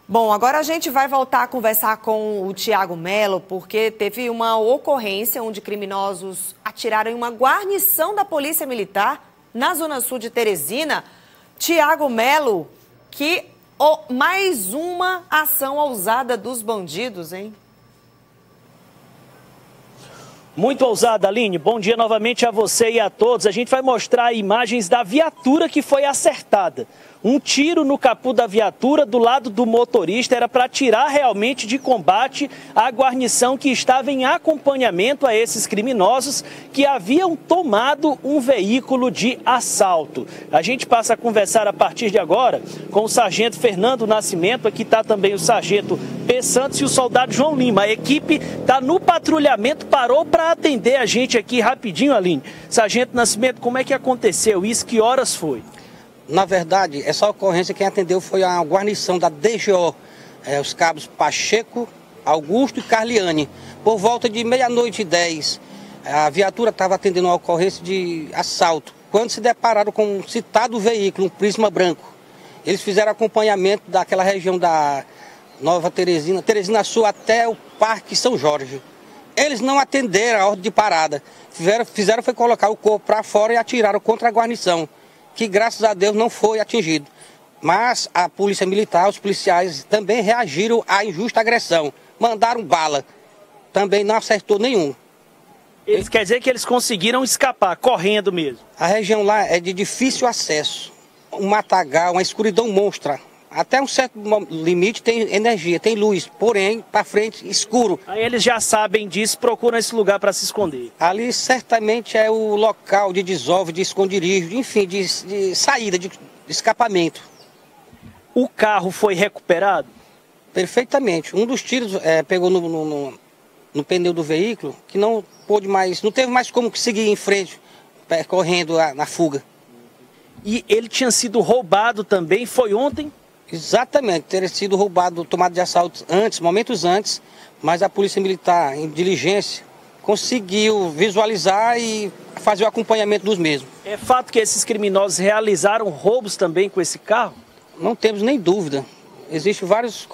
Bom, agora a gente vai voltar a conversar com o Tiago Melo, porque teve uma ocorrência onde criminosos atiraram em uma guarnição da Polícia Militar na Zona Sul de Teresina. Tiago Melo, mais uma ação ousada dos bandidos, hein? Muito ousada, Aline. Bom dia novamente a você e a todos. A gente vai mostrar imagens da viatura que foi acertada. Um tiro no capô da viatura do lado do motorista era para tirar realmente de combate a guarnição que estava em acompanhamento a esses criminosos que haviam tomado um veículo de assalto. A gente passa a conversar a partir de agora com o sargento Fernando Nascimento. Aqui está também o sargento P. Santos e o soldado João Lima. A equipe está no patrulhamento, parou para atender a gente aqui rapidinho, Aline. Sargento Nascimento, como é que aconteceu isso? Que horas foi? Na verdade, essa ocorrência quem atendeu foi a guarnição da DGO, os cabos Pacheco, Augusto e Carliane. Por volta de 00h10, a viatura estava atendendo uma ocorrência de assalto, quando se depararam com um citado veículo, um Prisma branco. Eles fizeram acompanhamento daquela região da Nova Teresina, Teresina Sul, até o Parque São Jorge. Eles não atenderam a ordem de parada, fizeram foi colocar o corpo para fora e atiraram contra a guarnição, que graças a Deus não foi atingido. Mas a Polícia Militar, os policiais também reagiram à injusta agressão. Mandaram bala. Também não acertou nenhum. Quer dizer que eles conseguiram escapar, correndo mesmo? A região lá é de difícil acesso. Um matagal, uma escuridão monstra. Até um certo limite tem energia, tem luz, porém, para frente, escuro. Aí eles já sabem disso, procuram esse lugar para se esconder. Ali certamente é o local de desove, de esconderijo, enfim, de saída, de escapamento. O carro foi recuperado? Perfeitamente. Um dos tiros pegou no pneu do veículo, que não pôde mais, não teve mais como seguir em frente, percorrendo na fuga. E ele tinha sido roubado também, foi ontem? Exatamente, teria sido roubado, tomado de assalto antes, momentos antes, mas a Polícia Militar, em diligência, conseguiu visualizar e fazer o acompanhamento dos mesmos. É fato que esses criminosos realizaram roubos também com esse carro? Não temos nem dúvida. Existem vários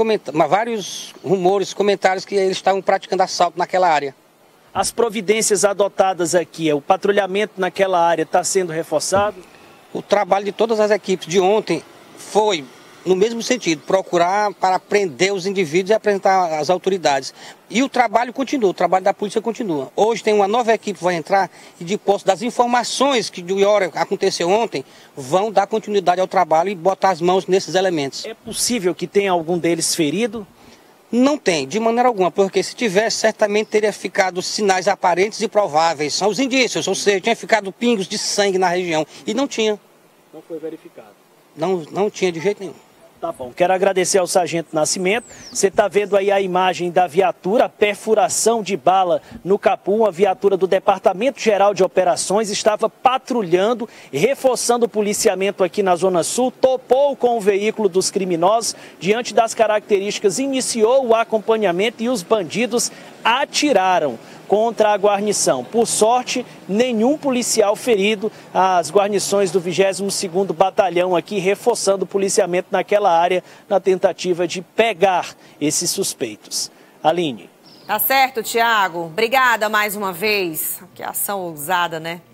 rumores, comentários que eles estavam praticando assalto naquela área. As providências adotadas aqui, o patrulhamento naquela área está sendo reforçado? O trabalho de todas as equipes de ontem foi no mesmo sentido, procurar para prender os indivíduos e apresentar às autoridades. E o trabalho continua, o trabalho da polícia continua. Hoje tem uma nova equipe que vai entrar e, de posse das informações que de hora aconteceu ontem, vão dar continuidade ao trabalho e botar as mãos nesses elementos. É possível que tenha algum deles ferido? Não tem, de maneira alguma, porque se tivesse, certamente teria ficado sinais aparentes e prováveis. São os indícios, ou seja, tinha ficado pingos de sangue na região. E não tinha. Não foi verificado? Não tinha de jeito nenhum. Tá bom, quero agradecer ao sargento Nascimento. Você está vendo aí a imagem da viatura, a perfuração de bala no capô. Uma viatura do Departamento Geral de Operações estava patrulhando, reforçando o policiamento aqui na Zona Sul, topou com o veículo dos criminosos, diante das características, iniciou o acompanhamento e os bandidos atiraram contra a guarnição. Por sorte, nenhum policial ferido. As guarnições do 22º Batalhão aqui reforçando o policiamento naquela área na tentativa de pegar esses suspeitos. Aline. Tá certo, Tiago. Obrigada mais uma vez. Que ação ousada, né?